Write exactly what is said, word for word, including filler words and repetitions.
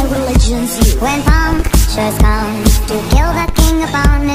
religion's you. When punctures come to kill the king upon